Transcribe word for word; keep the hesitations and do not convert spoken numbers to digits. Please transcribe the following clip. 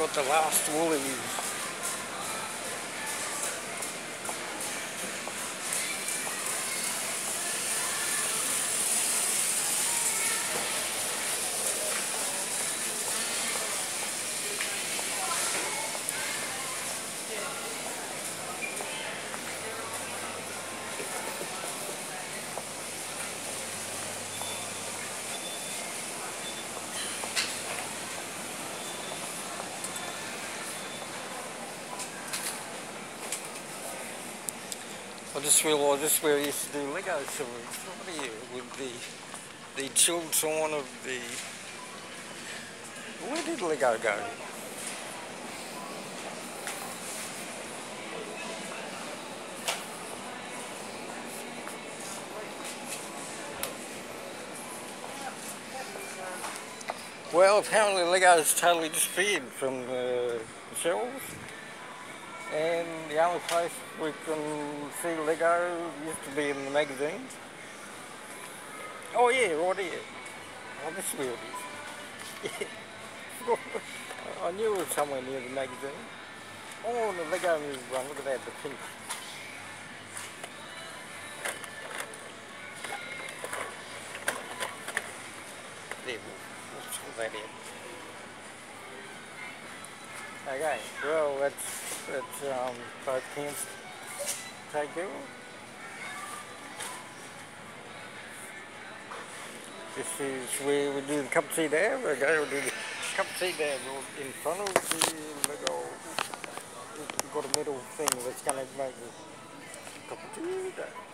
got the last woollies. I just realised this is where I used to do Lego sewers. What are you with the the chilled sign of the. Where did Lego go? Well, apparently Lego's totally disappeared from the shelves. And the only place we can see Lego used to be in the magazines. Oh yeah, right here. Oh, this is where it is. Yeah. I knew it was somewhere near the magazine. Oh, the Lego movie one, look at that, the pink. There, let's put that in. Okay, well that's, that's um, both camps take care of. This is where we do the cup of tea there. Okay, we'll do the cup of tea there in front of the Lego. We've got a metal thing that's going to make the cup of tea there.